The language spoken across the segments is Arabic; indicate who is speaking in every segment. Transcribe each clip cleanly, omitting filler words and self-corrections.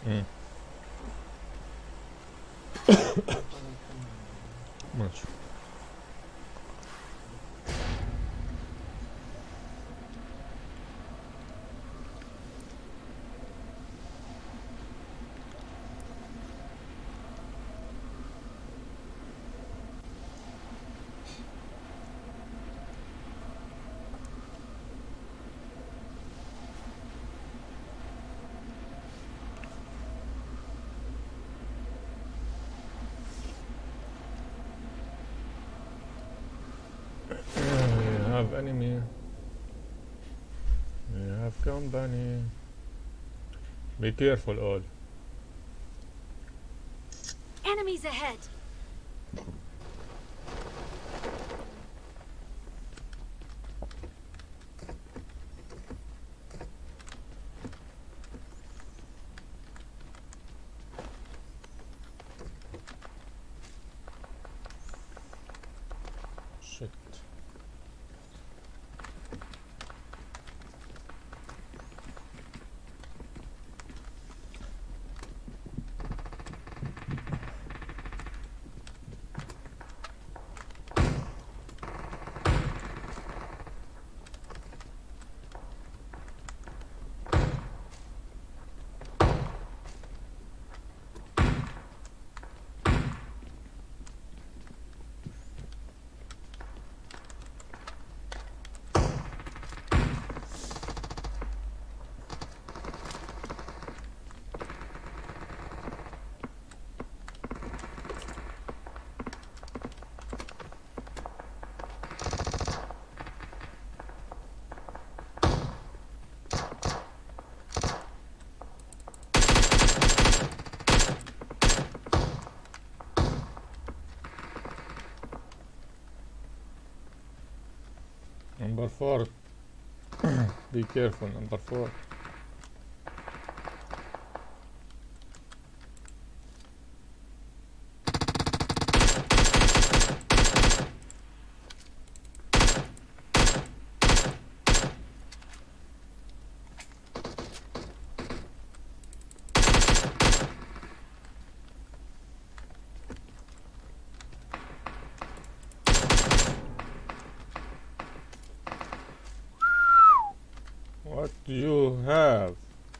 Speaker 1: مم.
Speaker 2: طبعا نكمل مع بعض.
Speaker 1: ماشي. We have enemy. We have company. Be careful all.
Speaker 3: Enemies ahead!
Speaker 1: Shit. Number 4. Be careful, number 4. What do you have?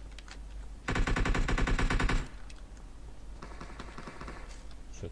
Speaker 1: Shit.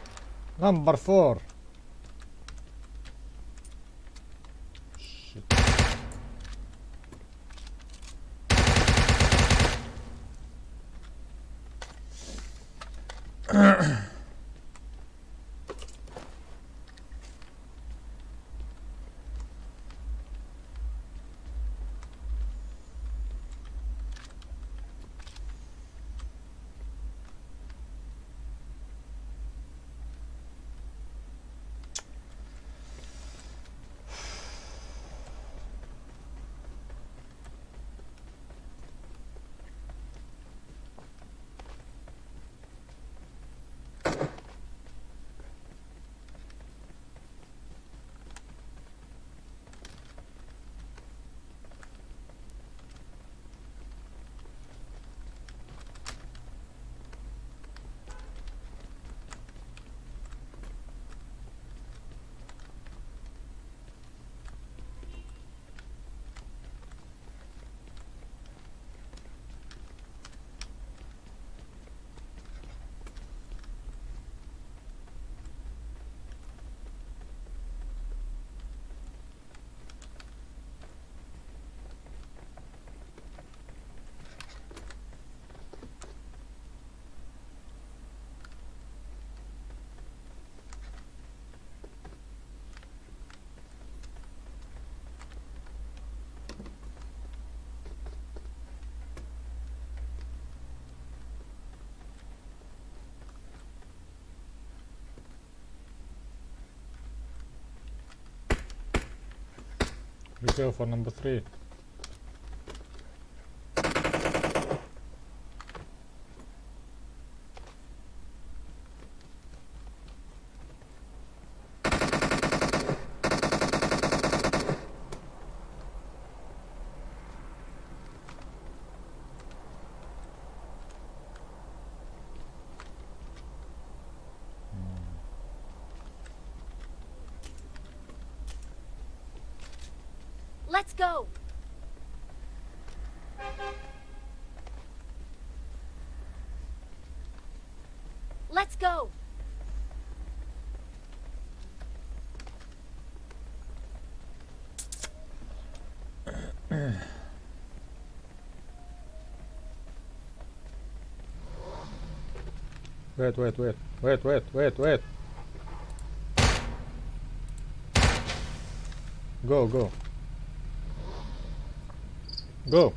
Speaker 1: Number 4. Shit. Be careful for number 3.
Speaker 3: Let's go. Let's go.
Speaker 1: Wait. Go. Go.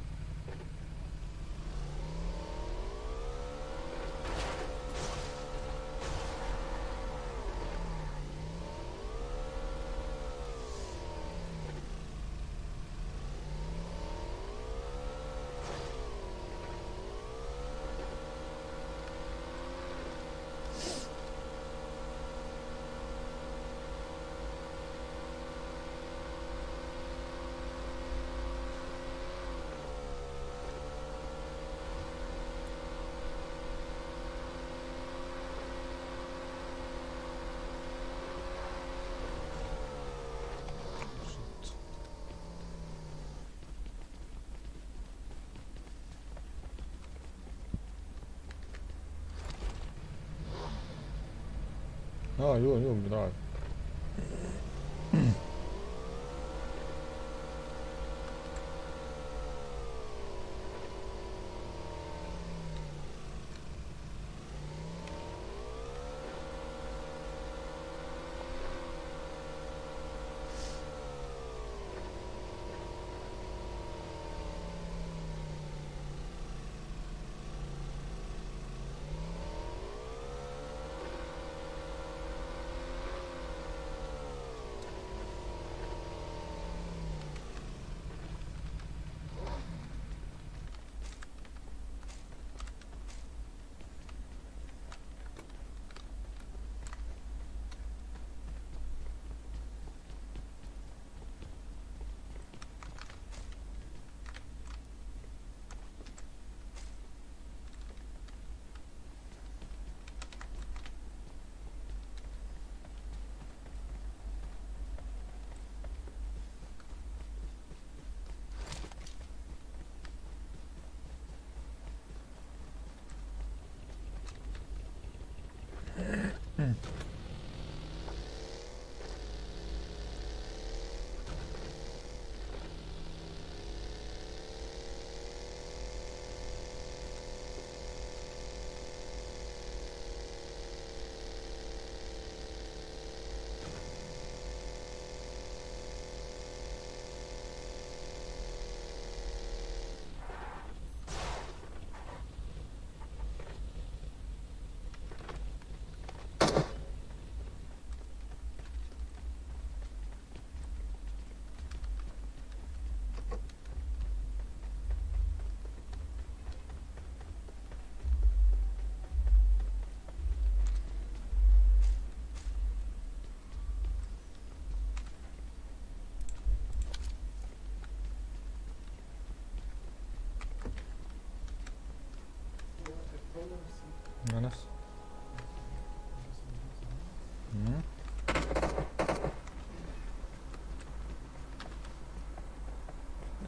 Speaker 1: Ah, jo, bra.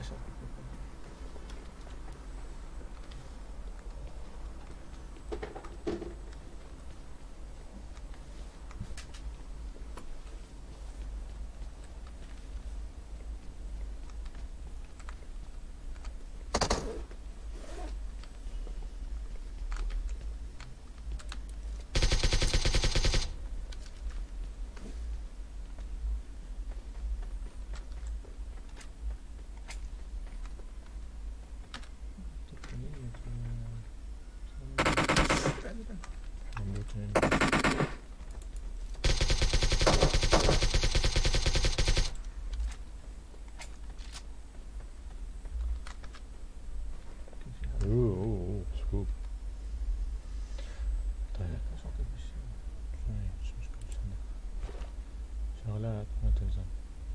Speaker 2: أشك.
Speaker 1: موجودين. اوه سكوب. طيب شوية مش مشكلة شغلات ما تلزم.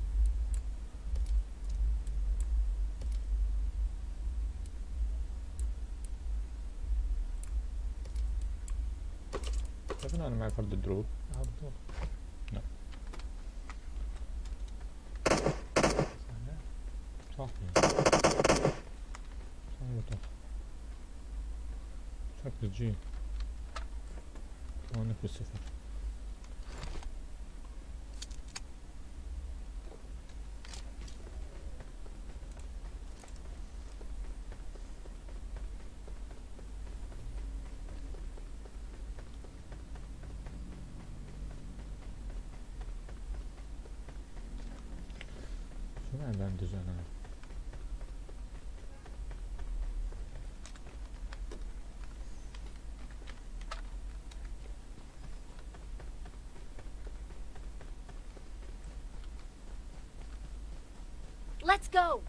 Speaker 1: طيب أنا معي فرد الدروب. لا صحيح صحيح شكل جي هونك بالصفر. شو معنى باندج أنا؟
Speaker 3: Let's go.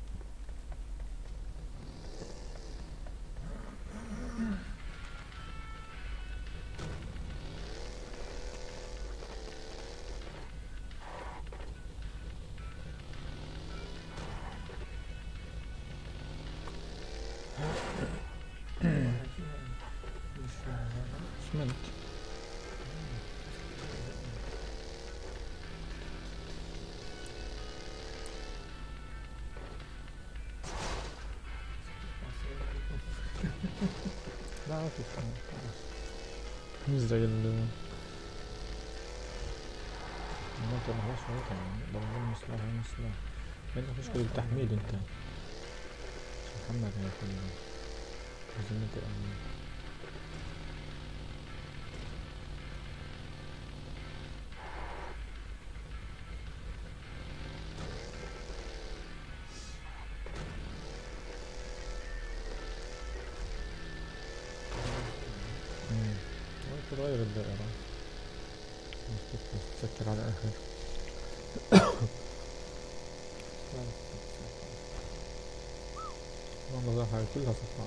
Speaker 1: اسمنت. لا ما في خلاص مش زي المنطقة خلاص شوية كمان نقدر نقول مسلاح مسلاح. عندك مشكلة بالتحميل انت مش محمد هيك لازم ننتقل تغير الدائرة تسكر على آخر. والله هاي كلها صفحة.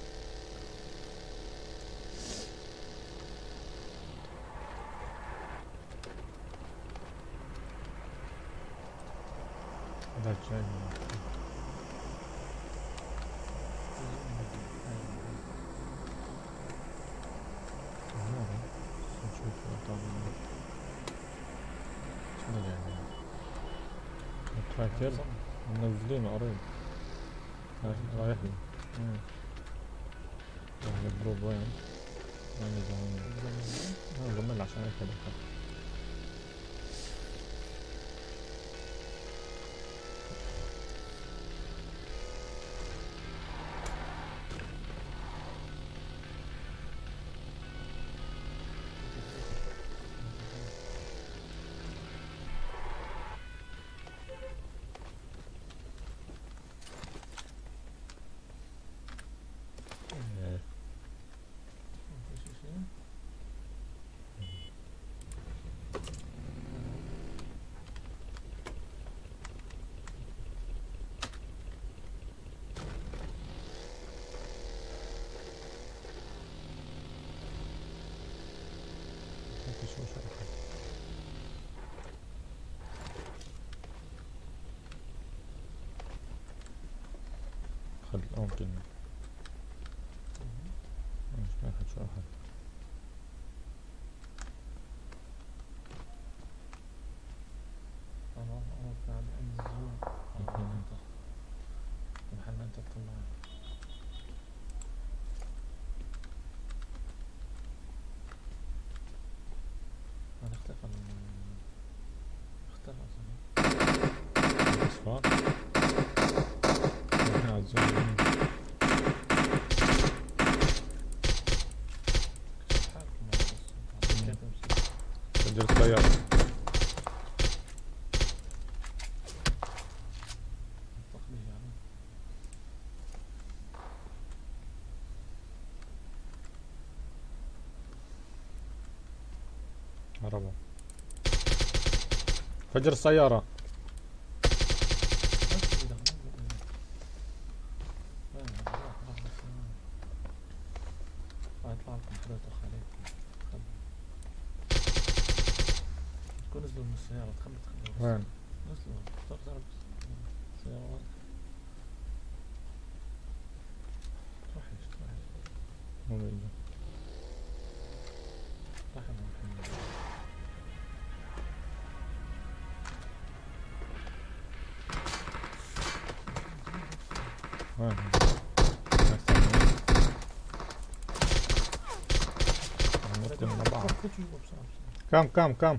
Speaker 1: هذا الجاي تراكر منزلينه قريب رايح لي رايح الجروب وين؟ وين زمان؟ زمل عشان هيك دخل. شو شرحت خد ممكن مش باخد شو أخذ. السيارة.
Speaker 2: تقليد يعني.
Speaker 1: هربوا. فجر السيارة.
Speaker 2: بس كده راح يطلع لكم حدا يطخ عليكم. تكون نزلوا من السيارة تخلوا
Speaker 1: وين؟
Speaker 2: نزلوا ضرب السيارة. تروحش
Speaker 1: مو بيجي.
Speaker 2: رحم محمد.
Speaker 1: وين؟ نقتل مع بعض.
Speaker 2: فوت جوا بسرعة بسرعة.
Speaker 1: كم كم كم.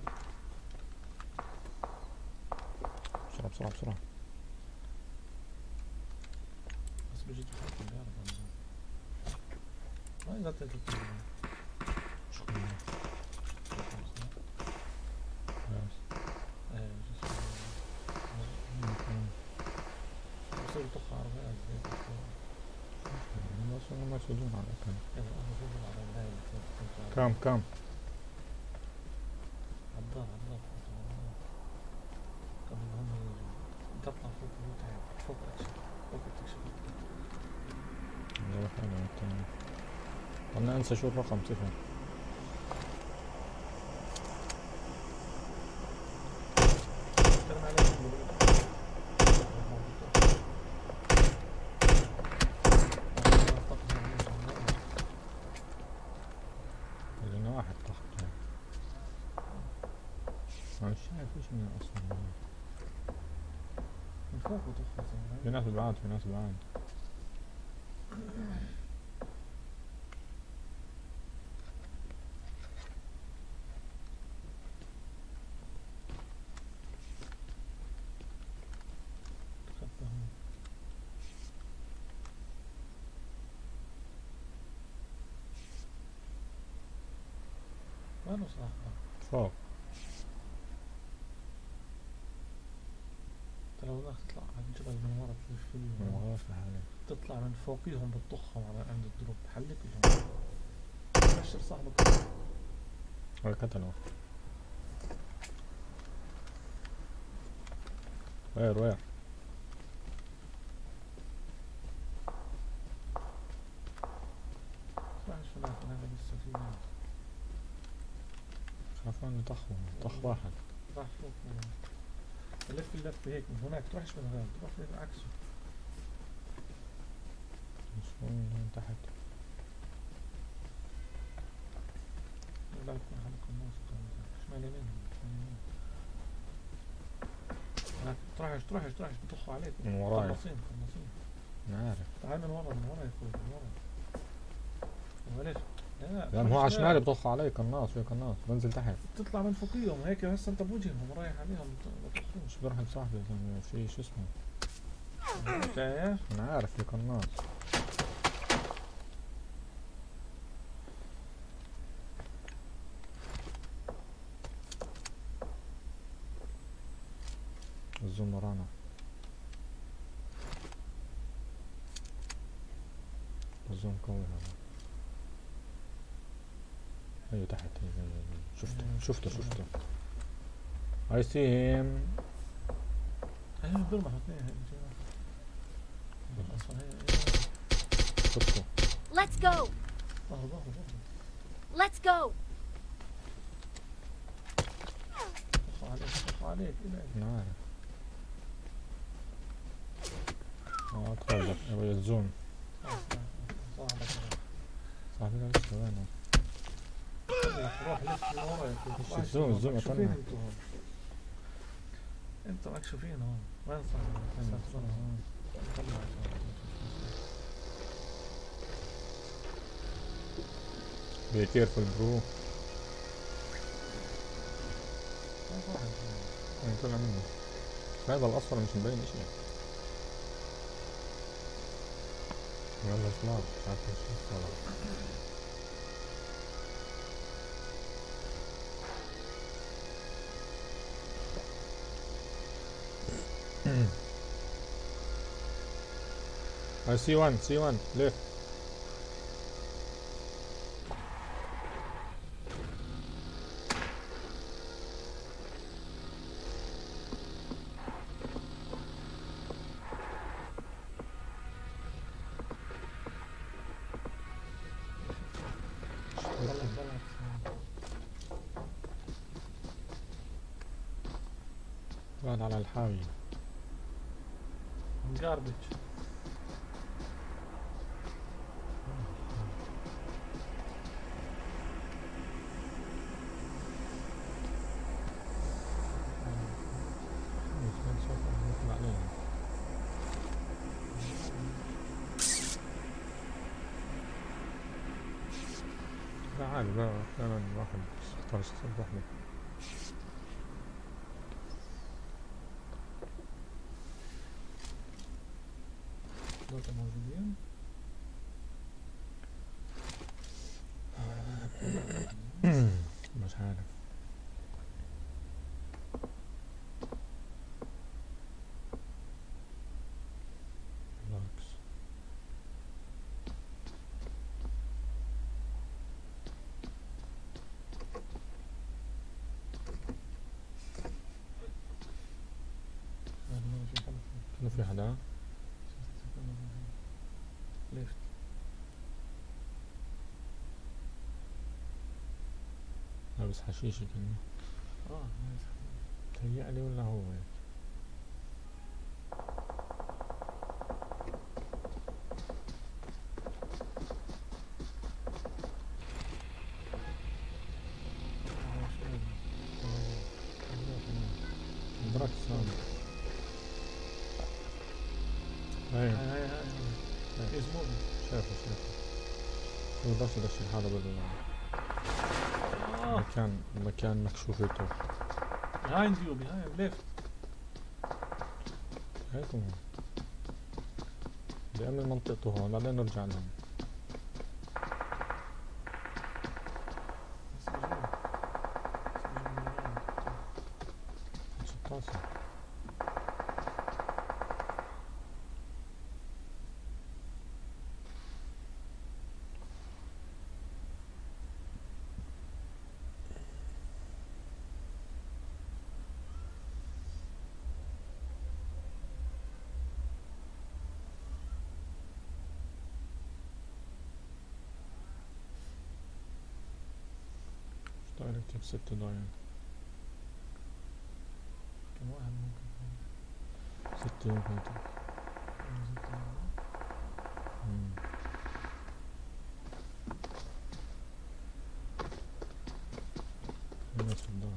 Speaker 1: بسرعة بسرعة بسرعة.
Speaker 2: بس بيجي تحكم بيعرف عنه. ما إذا تتكلم.
Speaker 1: شكرا. بس.
Speaker 2: بصير يطخ عربيات
Speaker 1: بس هم ما يسودون على كم.
Speaker 2: يلا أنا بقول على الهاي
Speaker 1: كم كم.
Speaker 2: عالدار قبل ما هم يجوا تطلع فوق وتعب فوق أكشف فوق تكشف.
Speaker 1: زي حالي التاني. أنا أنسى شو الرقم 0.
Speaker 2: كلام عليك
Speaker 1: لأن واحد تحت. أنا مش شايف إيش من أصلا.
Speaker 2: من فوق وتخلص.
Speaker 1: في ناس بعاد في ناس بعاد.
Speaker 2: وينه صراحة؟
Speaker 1: فوق.
Speaker 2: انت لو بدك تطلع على الجبل من ورا تلف فيه
Speaker 1: أنا غافل حالي.
Speaker 2: تطلع من فوقيهم بتطخهم على عند الدروب بحلك لهم. بشر صاحبك.
Speaker 1: ولا قتلوا. وير.
Speaker 2: راح شو هناك هذا لسه في ناس.
Speaker 1: شافوني طخ واحد.
Speaker 2: راح فوق لف اللفة هيك من هناك تروحش من هناك تروح في عكسه.
Speaker 1: مش من تحت.
Speaker 2: لا يكون حلق الناس شمال يمين تروحش بطخوا عليك.
Speaker 1: من وراي.
Speaker 2: خلصين.
Speaker 1: أنا عارف.
Speaker 2: تعال من ورا يا اخوي من ورا. وليش؟ لا
Speaker 1: لأن هو على شمالي بطخ علي قناص في قناص بنزل تحت.
Speaker 2: تطلع من فوقيهم هيك هسه انت بوجههم رايح عليهم بطخوش.
Speaker 1: مش بروح لصاحبي في شو اسمه.
Speaker 2: شايف؟
Speaker 1: أنا عارف في قناص. الزوم ورانا. الزوم قوي هذا. هي تحت هي. شفته. I see him.
Speaker 2: ايوه بيرمحوا اثنين اصلا هي
Speaker 1: شفته.
Speaker 3: Let's go.
Speaker 2: ظهره
Speaker 3: Let's go.
Speaker 2: طخ عليك
Speaker 1: أنا عارف. أتفضل يبغى الزوم. صاحبي لا لسه وينه؟
Speaker 2: روح لف من ورا يا اخوي.
Speaker 1: الزوم
Speaker 2: مكشوفين
Speaker 1: أتمنى.
Speaker 2: انتوا هون. انتوا مكشوفين هون. وين صاحبي؟
Speaker 1: Be careful bro. طلع منه. هذا الأصفر مش مبين اشي. يلا سلاح مش عارف ايش طلع. I see one, left.
Speaker 2: طلع
Speaker 1: قاعد على الحاوي.
Speaker 2: جاربج.
Speaker 1: لا عادي، لا فعلا الواحد اختار واحدة.
Speaker 2: دول موجودين.
Speaker 1: مش عارف. بالعكس. كانوا في حدا
Speaker 2: ليفت.
Speaker 1: لابس حشيشة كأنه.
Speaker 2: نايس.
Speaker 1: تهيألي ولا هو هيك؟ دراك سام. هاي
Speaker 2: هاي اسمه
Speaker 1: شايفه مقدرش ادشر هذا مكان مكشوفته.
Speaker 2: behind you behind left.
Speaker 1: هيك بيأمن منطقته هون بعدين نرجع لهم. شطاسة. دايركتيف 6 ضايع.
Speaker 2: كم واحد ممكن
Speaker 1: 6 يمكن. الناس في الدار.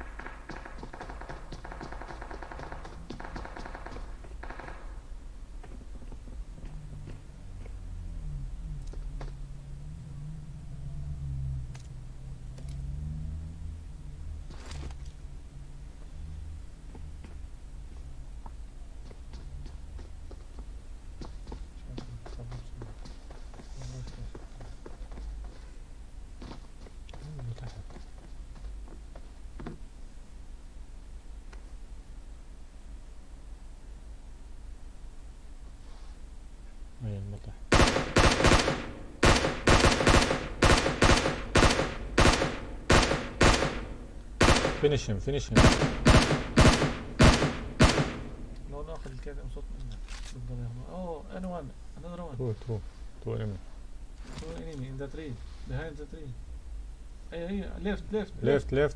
Speaker 1: هاي المطح. فينيش هيم
Speaker 2: لو ناخذ الكاتب صوت منه بقدر ياخذه. اوه انا وان another one.
Speaker 1: تو enemy.
Speaker 2: Two enemy in the tree behind the tree. اي left.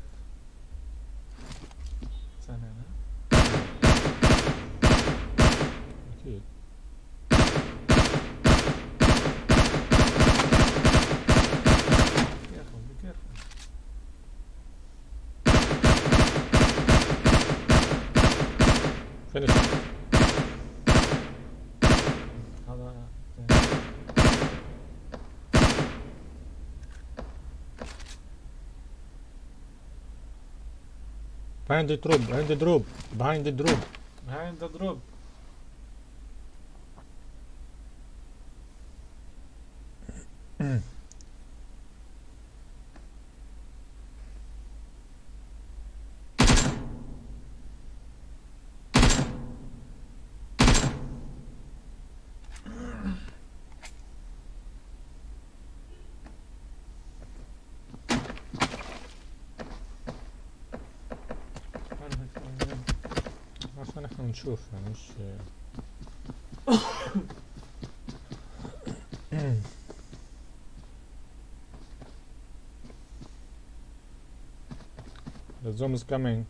Speaker 2: سامعنا
Speaker 1: اكيد.
Speaker 2: be careful.
Speaker 1: فينيش.
Speaker 2: هذا
Speaker 1: behind the drop.
Speaker 2: behind the drop.
Speaker 1: نحن نشوف يعني مش The zone is coming.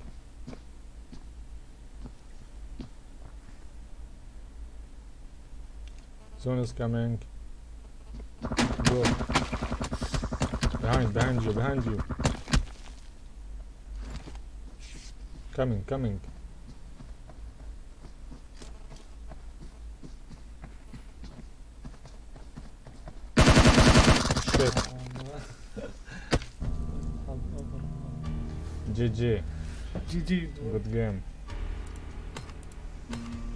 Speaker 1: Zone is coming. Go. Behind you. Coming. Shit. GG.
Speaker 2: GG.
Speaker 1: Good game.